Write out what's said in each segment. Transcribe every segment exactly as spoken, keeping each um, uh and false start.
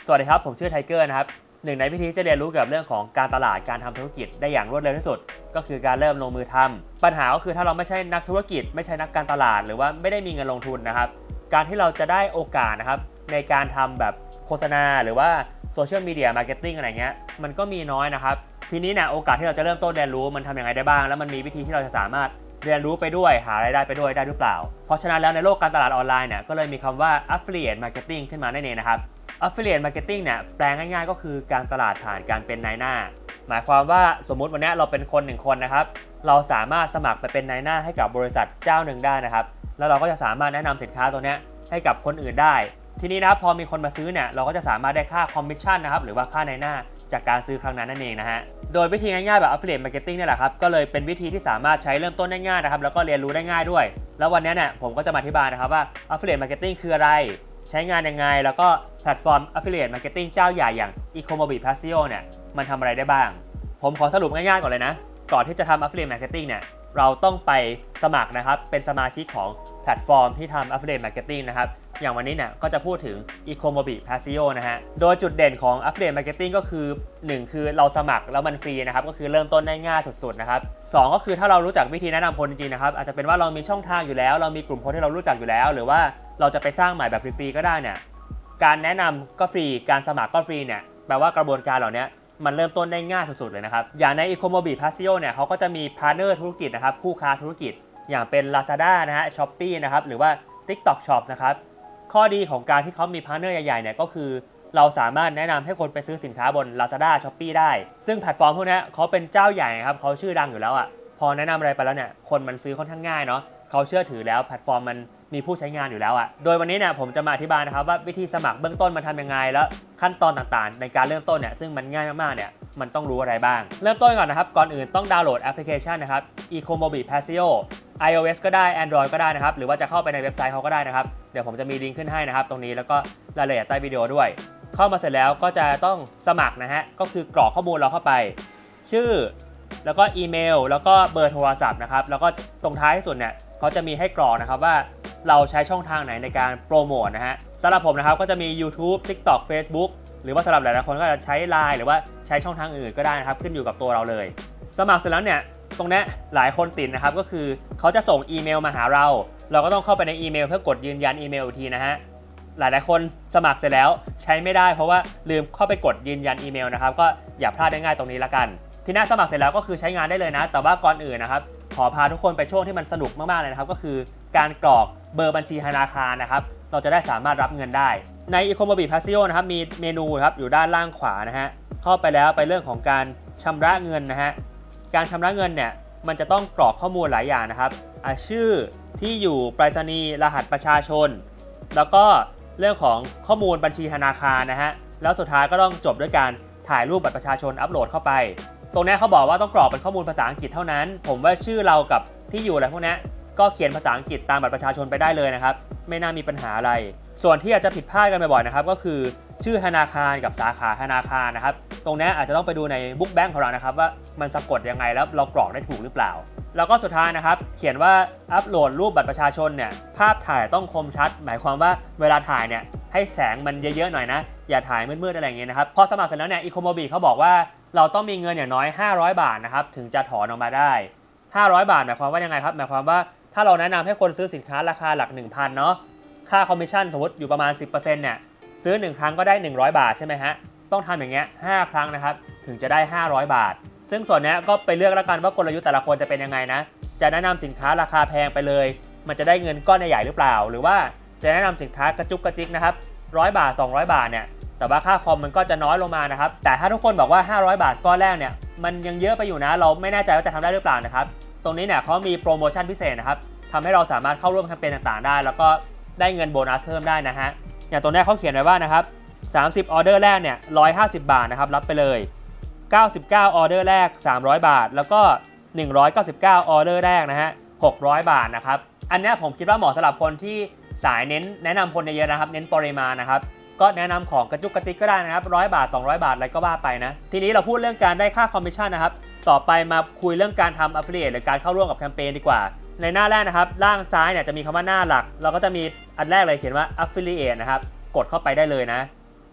สวัสดีครับผมชื่อไทเกอร์นะครับหนึ่งในวิธีจะเรียนรู้เกี่ยวกับเรื่องของการตลาดการทำธุรกิจได้อย่างรวดเร็วที่สุดก็คือการเริ่มลงมือทำปัญหาก็คือถ้าเราไม่ใช่นักธุรกิจไม่ใช่นักการตลาดหรือว่าไม่ได้มีเงินลงทุนนะครับการที่เราจะได้โอกาสนะครับในการทำแบบโฆษณาหรือว่าโซเชียลมีเดียมาร์เก็ตติ้งอะไรเงี้ยมันก็มีน้อยนะครับทีนี้เนี่ยโอกาสที่เราจะเริ่มต้นเรียนรู้มันทำยังไงได้บ้างแล้วมันมีวิธีที่เราจะสามารถเรียนรู้ไปด้วยหารายได้ไปด้วยได้หรือเปล่าเพราะฉะนั้นแล้วในโลกการตลาดออนไลน์เนี่ยก็เลยมีคำว่า affiliate marketing ขึ้นมานั่นเองนะครับ affiliate marketing เนี่ยแปลง่ายๆก็คือการตลาดผ่านการเป็นนายหน้าหมายความว่าสมมุติวันนี้เราเป็นคนหนึ่งคนนะครับเราสามารถสมัครไปเป็นนายหน้าให้กับบริษัทเจ้าหนึ่งได้นะครับแล้วเราก็จะสามารถแนะนำสินค้าตัวนี้ให้กับคนอื่นได้ทีนี้นะครับพอมีคนมาซื้อเนี่ยเราก็จะสามารถได้ค่าคอมมิชชั่นนะครับหรือว่าค่านายหน้าจากการซื้อครั้งนั้นนั่นเองนะฮะโดยวิธีง่ายๆแบบ affiliate marketing เนี่ยแหละครับก็เลยเป็นวิธีที่สามารถใช้เริ่มต้นได้ง่ายนะครับแล้วก็เรียนรู้ได้ง่ายด้วยแล้ววันนี้เนี่ยผมก็จะมาอธิบายนะครับว่า affiliate marketing คืออะไรใช้งานยังไงแล้วก็แพลตฟอร์ม affiliate marketing เจ้าใหญ่อย่าง Ecomobi Pasio เนี่ยมันทำอะไรได้บ้างผมขอสรุปง่ายๆก่อนเลยนะก่อนที่จะทำ affiliate marketing เนี่ยเราต้องไปสมัครนะครับเป็นสมาชิกของแพลตฟอร์มที่ทำ affiliate marketing นะครับอย่างวันนี้เนี่ยก็จะพูดถึง Ecomobi Pasio นะฮะโดยจุดเด่นของ affiliate marketing ก็คือหนึ่งคือเราสมัครแล้วมันฟรีนะครับก็คือเริ่มต้นได้ง่ายสุดๆนะครับสองก็คือถ้าเรารู้จักวิธีแนะนำคนจริงๆนะครับอาจจะเป็นว่าเรามีช่องทางอยู่แล้วเรามีกลุ่มคนที่เรารู้จักอยู่แล้วหรือว่าเราจะไปสร้างใหม่แบบฟรีๆก็ได้เนี่ยการแนะนำก็ฟรีการสมัครก็ฟรีเนี่ยแปลว่ากระบวนการเหล่านี้มันเริ่มต้นได้ง่ายสุดๆเลยนะครับอย่างใน Ecomobi Pasio เนี่ยเขาก็จะมีพาร์ทเนอร์ธุรกิจนะครับคู่ค้าธุรกิจอย่างเป็น Lazada นะฮะ Shopee นะครับหรือว่า TikTok Shop นะครับข้อดีของการที่เขามีพาร์ทเนอร์ใหญ่ๆเนี่ยก็คือเราสามารถแนะนำให้คนไปซื้อสินค้าบน Lazada Shopee ได้ซึ่งแพลตฟอร์มพวกนี้เขาเป็นเจ้าใหญ่ครับเขาชื่อดังอยู่แล้วอ่ะพอแนะนำอะไรไปแล้วเนี่ยคนมันซื้อค่อนข้างง่ายเนาะเขาเชื่อถือแล้วแพลตฟอร์มมันมีผู้ใช้งานอยู่แล้วอ่ะโดยวันนี้เนี่ยผมจะมาอธิบายนะครับว่าวิธีสมัครเบื้องต้นมันทำยังไงแล้วขั้นตอนต่างๆในการเริ่มต้นเนี่ยซึ่งมันง่ายมากๆเนี่ยมันต้องรู้อะไรบ้างเริ่มต้นก่อนนะครับก่อนอื่นต้องดาวน์โหลดแอปพลิเคชันนะครับ Ecomobi Pasio iOS ก็ได้ Android ก็ได้นะครับหรือว่าจะเข้าไปในเว็บไซต์เขาก็ได้นะครับเดี๋ยวผมจะมีลิงก์ขึ้นให้นะครับตรงนี้แล้วก็รายละเอียดใต้วิดีโอด้วยเข้ามาเสร็จแล้วก็จะต้องสมัครนะฮะก็คือกรอกข้อมูลเราเข้าไปชื่อแล้วก็อีเมลแล้วก็เบอร์โทรศัพท์นะครับแล้วก็ตรงท้ายที่สุดเนี่ยเขาจะมีให้กรอกนะครับว่าเราใช้ช่องทางไหนในการโปรโมทนะฮะสำหรับผมนะครับก็จะมี YouTube TikTok Facebook หรือว่าสำหรับหลายๆคนก็จะใช้ ไลน์ หรือว่าใช้ช่องทางอื่นก็ได้นะครับขึ้นอยู่กับตัวเราเลยสมัครเสร็จแล้วเนี่ยตรงนี้หลายคนติดนะครับก็คือเขาจะส่งอีเมลมาหาเราเราก็ต้องเข้าไปในอีเมลเพื่อกดยืนยันอีเมลอีกทีนะฮะหลายๆคนสมัครเสร็จแล้วใช้ไม่ได้เพราะว่าลืมเข้าไปกดยืนยันอีเมลนะครับก็อย่าพลาดได้ง่ายตรงนี้ละกันทีนี้สมัครเสร็จแล้วก็คือใช้งานได้เลยนะแต่ว่าก่อนอื่นนะครับขอพาทุกคนไปช่วงที่มันสนุกมากๆเลยนะครับก็คือการกรอกเบอร์บัญชีธนาคารนะครับเราจะได้สามารถรับเงินได้ใน Ecomobi Pasio นะครับมีเมนูครับอยู่ด้านล่างขวานะฮะเข้าไปแล้วไปเรื่องของการชำระเงินนะฮะการชำระเงินเนี่ยมันจะต้องกรอกข้อมูลหลายอย่างนะครับชื่อที่อยู่ไปรษณีย์รหัสประชาชนแล้วก็เรื่องของข้อมูลบัญชีธนาคารนะฮะแล้วสุดท้ายก็ต้องจบด้วยการถ่ายรูปบัตรประชาชนอัปโหลดเข้าไปตรงนี้เขาบอกว่าต้องกรอกเป็นข้อมูลภาษาอังกฤษเท่านั้นผมว่าชื่อเรากับที่อยู่อะไรพวกนี้ก็เขียนภาษาอังกฤษตามบัตรประชาชนไปได้เลยนะครับไม่น่ามีปัญหาอะไรส่วนที่อาจจะผิดพลาดกันบ่อยๆนะครับก็คือชื่อธนาคารกับสาขาธนาคารนะครับตรงนี้อาจจะต้องไปดูในบุ๊กแบงค์ของเรานะครับว่ามันสะกดยังไงแล้วเรากรอกได้ถูกหรือเปล่าแล้วก็สุดท้ายนะครับเขียนว่าอัปโหลดรูปบัตรประชาชนเนี่ยภาพถ่ายต้องคมชัดหมายความว่าเวลาถ่ายเนี่ยให้แสงมันเยอะๆหน่อยนะอย่าถ่ายมืดๆอะไรอย่างเงี้ยนะครับพอสมัครเสร็จแล้วเนี่ย Ecomobi เขาบอกว่าเราต้องมีเงินอย่างน้อยห้าร้อยบาทนะครับถึงจะถอนออกมาได้ห้าร้อยบาทหมายความว่ายังไงครับหมายความว่าถ้าเราแนะนำให้คนซื้อสินค้าราคาหลัก หนึ่งพัน เนาะค่าคอมมิชชั่นสมมติอยู่ประมาณ สิบเปอร์เซ็นต์ เนี่ยซื้อหนึ่งครั้งก็ได้หนึ่งร้อยบาทใช่ไหมฮะต้องทำอย่างเงี้ยห้าครั้งนะครับถึงจะได้ห้าร้อยบาทซึ่งส่วนนี้ก็ไปเลือกแล้วกันว่ากลยุทธ์แต่ละคนจะเป็นยังไงนะจะแนะนำสินค้าราคาแพงไปเลยมันจะได้เงินก้อนใหญ่ๆหรือเปล่าหรือว่าจะแนะนำสินค้ากระจุกกระจิกนะครับร้อยบาทสองร้อยบาทเนี่ยแต่ว่าค่าคอมมันก็จะน้อยลงมานะครับแต่ถ้าทุกคนบอกว่าห้าร้อยบาทก้อนแรกเนี่ยมันยังเยอะไปอยู่นะเราไม่แน่ใจว่าจะทำได้หรือเปล่านะครับตรงนี้เนี่ยเขามีโปรโมชั่นพิเศษนะครับทำให้เราสามารถเข้าร่วมแคมเปญต่างๆได้แล้วก็ได้เงินโบนัสเพิ่มได้นะฮะอย่างตัวนี้เขาเขียนไว้ว่านะครับสามสิบออเดอร์แรกเนี่ยหนึ่งร้อยห้าสิบบาทนะครับรับไปเลยเก้าสิบเก้าออเดอร์แรกสามร้อยบาทแล้วก็หนึ่งร้อยเก้าสิบเก้าออเดอร์แรกนะฮะหกร้อยบาทนะครับอันนี้ผมคิดว่าเหมาะสำหรับคนที่สายเน้นแนะนำคนเยอะๆนะครับเน้นปริมาณนะครับก็แนะนำของกระจุกกระจิกก็ได้นะครับร้อยบาทสองร้อยบาทอะไรก็ว่าไปนะทีนี้เราพูดเรื่องการได้ค่าคอมมิชชั่นนะครับต่อไปมาคุยเรื่องการทำ affiliate หรือการเข้าร่วมกับแคมเปญดีกว่าในหน้าแรกนะครับล่างซ้ายเนี่ยจะมีคำว่าหน้าหลักเราก็จะมีอันแรกเลยเขียนว่า affiliate นะครับกดเข้าไปได้เลยนะ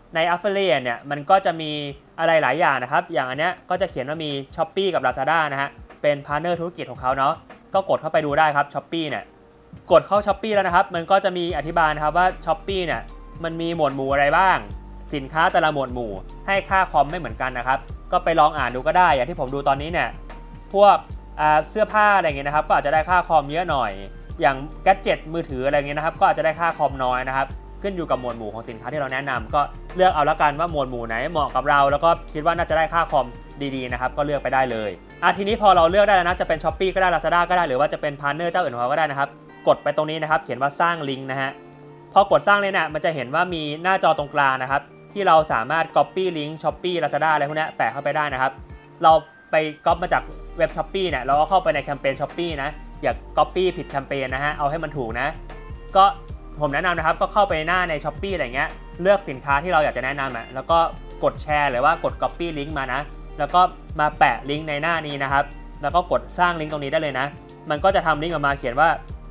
ใน Affiliate เนี่ยมันก็จะมีอะไรหลายอย่างนะครับอย่างอันเนี้ยก็จะเขียนว่ามี Shopee กับ Lazada นะฮะเป็นพาร์ทเนอร์ธุรกิจของเขาเนาะก็กดเข้าไปดูได้ครับ Shopee เนี่ยกดเข้า Shopee แล้วนะครับมันก็จะมีอธิบายนะครับว่า Shopee เนี่ยมันมีหมวดหมู่อะไรบ้างสินค้าแต่ละหมวดหมู่ให้ค่าคอมไม่เหมือนกันนะครับก็ไปลองอ่านดูก็ได้อย่างที่ผมดูตอนนี้เนี่ยพวกเสื้อผ้าอะไรเงี้ยนะครับก็อาจจะได้ค่าคอมเยอะหน่อยอย่างแกดเจ็ตมือถืออะไรเงี้ยนะครับก็อาจจะได้ค่าคอมน้อยนะครับขึ้นอยู่กับหมวดหมู่ของสินค้าที่เราแนะนำก็เลือกเอาละกันว่าหมวดหมู่ไหนเหมาะกับเราแล้วก็คิดว่าน่าจะได้ค่าคอมดีๆนะครับก็เลือกไปได้เลยอ่ะทีนี้พอเราเลือกได้แล้วนะจะเป็น Shopee ก็ได้ Lazada ก็ได้หรือว่าจะเป็นพาร์ทเนอร์เจ้าอื่นของเราก็ได้นะครับกดไปตรงนี้นะครับเขียนว่าสร้างลิงก์นะฮะพอกดสร้างเลยนะมันจะเห็นว่ามีหน้าจอตรงกลางนะครับที่เราสามารถ copy ลิงก์ Shopee Lazada อะไรพวกนี้แปะเข้าไปได้นะครับเราไป copy มาจากเว็บ Shopee เนี่ยเราก็เข้าไปในแคมเปญ Shopee นะอย่า copy ผิดแคมเปญนะฮะเอาให้มันถูกนะก็ผมแนะนำนะครับก็เข้าไปหน้าใน Shopee อะไรเงี้ยเลือกสินค้าที่เราอยากจะแนะนำอ่ะแล้วก็กดแชร์หรือว่ากด copy ลิงก์มานะแล้วก็มาแปะลิงก์ในหน้านี้นะครับแล้วก็กดสร้างลิงก์ตรงนี้ได้เลยนะมันก็จะทำลิงก์ออกมาเขียนว่า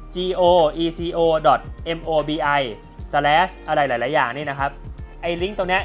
goeco.mobi slash อะไรหลายๆอย่างนี่นะครับไอ้ลิงก์ตรงนี้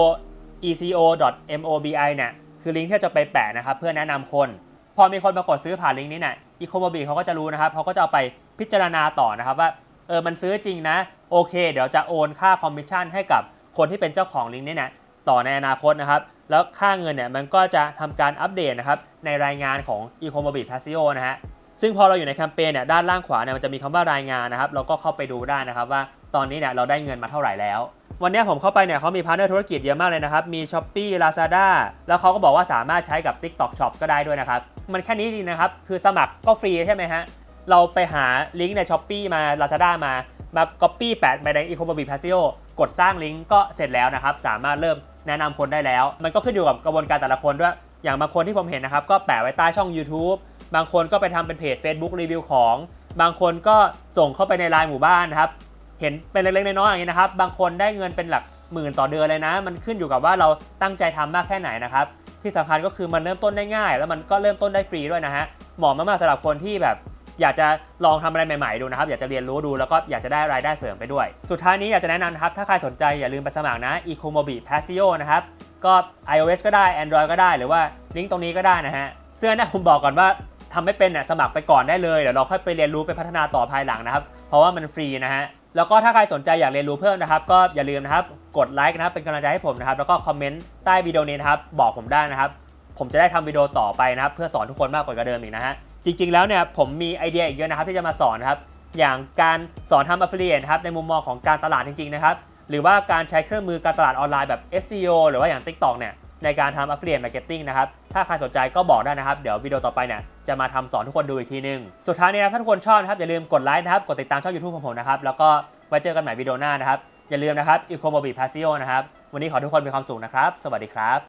goeco.mobi เนี่ยคือลิงก์ที่จะไปแปะนะครับเพื่อแนะนำคนพอมีคนมากดซื้อผ่านลิงก์นี้เนี่ย ecomobi เขาก็จะรู้นะครับเขาก็จะเอาไปพิจารณาต่อนะครับว่าเออมันซื้อจริงนะโอเคเดี๋ยวจะโอนค่าคอมมิชชั่นให้กับคนที่เป็นเจ้าของลิงก์นี้เนี่ยต่อในอนาคตนะครับแล้วค่าเงินเนี่ยมันก็จะทำการอัปเดตนะครับในรายงานของ ecomobi Pasio นะฮะซึ่งพอเราอยู่ในแคมเปญเนี่ยด้านล่างขวาเนี่ยมันจะมีคำว่ารายงานนะครับเราก็เข้าไปดูได้นะครับว่าตอนนี้เนี่ยเราได้เงินมาเท่าไหร่แล้ววันนี้ผมเข้าไปเนี่ยเขามีพาร์ทเนอร์ธุรกิจเยอะมากเลยนะครับมี Shopee Lazada แล้วเขาก็บอกว่าสามารถใช้กับ TikTok Shop ก็ได้ด้วยนะครับมันแค่นี้จริงนะครับคือสมัครก็ฟรีใช่ไหมฮะเราไปหาลิงก์ใน Shopee มา Lazada มามา Copy แปะไปใน ecomobi Pasio กดสร้างลิงก์ก็เสร็จแล้วนะครับสามารถเริ่มแนะนำคนได้แล้วมันก็ขึ้นอยู่กับกระบวนการแต่ละคนด้วยอย่างบางคนที่ผมเห็นนะครับก็แปะไว้ใต้ช่อง YouTube บางคนก็ไปทำเป็นเพจ Facebook รีวิวของบางคนก็ส่งเข้าไปในไลน์หมู่บ้านนะครับเห็นเป็นเล็กๆน้อยๆอย่างนี้นะครับบางคนได้เงินเป็นหลักหมื่นต่อเดือนเลยนะมันขึ้นอยู่กับว่าเราตั้งใจทำมากแค่ไหนนะครับที่สำคัญก็คือมันเริ่มต้นได้ง่ายแล้วมันก็เริ่มต้นได้ฟรีด้วยนะฮะเหมาะมากๆสำหรับคนที่แบบอยากจะลองทำอะไรใหม่ๆดูนะครับอยากจะเรียนรู้ดูแล้วก็อยากจะได้รายได้เสริมไปด้วยสุดท้ายนี้อยากจะแนะนำนะครับถ้าใครสนใจอย่าลืมไปสมัครนะ ecomobi Pasio นะครับก็ iOS ก็ได้ Android ก็ได้หรือว่าลิงก์ตรงนี้ก็ได้นะฮะซึ่งนะผมบอกก่อนว่าทำไม่เป็นเนี่ยสมัครไปก่อนได้เลยเดี๋ยวเราค่อยไปเรียนรู้ไปพัฒนาต่อภายหลังนะครับเพราะว่ามันฟรีนะฮะแล้วก็ถ้าใครสนใจอยากเรียนรู้เพิ่มนะครับก็อย่าลืมนะครับกดไลค์นะครับเป็นกำลังใจให้ผมนะครับแล้วก็คอมเมนต์ใต้วิดีโอนี้นะครับบอกผมได้นะครับผมจะได้ทำวิดีโอต่อไปนะครับเพื่อสอนทุกคนมากกว่าเดิมอีกนะฮะจริงๆแล้วเนี่ยผมมีไอเดียอีกเยอะนะครับที่จะมาสอนนะครับอย่างการสอนทำ Affiliate นะครับในมุมมองของการตลาดจริงๆนะครับหรือว่าการใช้เครื่องมือการตลาดออนไลน์แบบ เอส อี โอ หรือว่าอย่าง TikTok เนี่ยในการทำ Affiliate Marketing นะครับถ้าใครสนใจก็บอกได้นะครับเดี๋ยววิดีโอต่อไปเนี่ยจะมาทำสอนทุกคนดูอีกทีนึงสุดท้ายนี้นะถ้าทุกคนชอบนะครับอย่าลืมกดไลค์นะครับกดติดตามช่อง YouTube ของผมนะครับแล้วก็ไว้เจอกันใหม่วิดีโอหน้านะครับอย่าลืมนะครับ ecomobi Pasio นะครับวันนี้ขอทุกคนมีความสุขนะครับสวัสดีครับ